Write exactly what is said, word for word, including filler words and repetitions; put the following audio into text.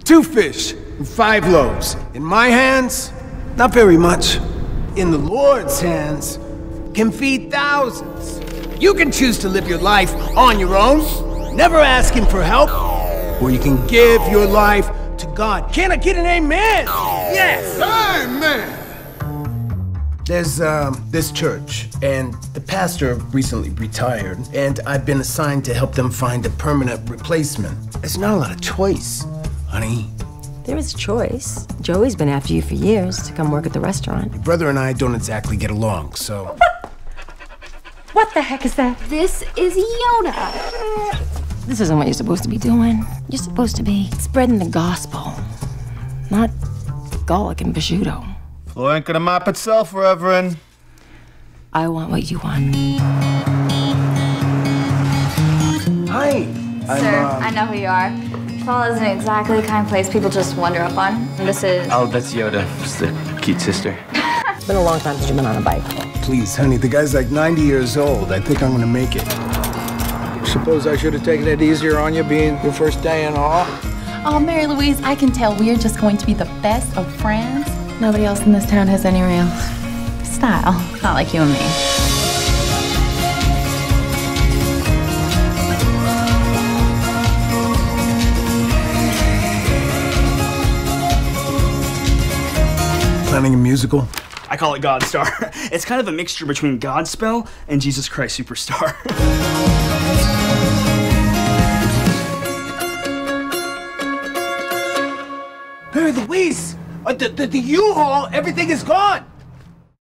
Two fish and five loaves. In my hands, not very much. In the Lord's hands, can feed thousands. You can choose to live your life on your own, never asking for help, or you can give your life to God. Can I get an amen? Yes! Amen! There's um, this church, and the pastor recently retired, and I've been assigned to help them find a permanent replacement. There's not a lot of choice, honey. There is a choice. Joey's been after you for years to come work at the restaurant. Your brother and I don't exactly get along, so... What the heck is that? This is Yoda. This isn't what you're supposed to be doing. You're supposed to be spreading the gospel, not garlic and prosciutto. Floor ain't gonna mop itself, Reverend. I want what you want. Hi. Sir, I'm, uh... I know who you are. Fall isn't exactly the kind of place people just wander up on. This is... Oh, that's Yoda. Just a cute sister. It's been a long time since you've been on a bike. Please, honey, the guy's like ninety years old. I think I'm gonna make it. Suppose I should have taken it easier on you, being your first day in awe. Oh, Mary Louise, I can tell we're just going to be the best of friends. Nobody else in this town has any real style. Not like you and me. Planning a musical? I call it Godstar. It's kind of a mixture between Godspell and Jesus Christ Superstar. Mary Louise! Uh, the the, the U-Haul, everything is gone!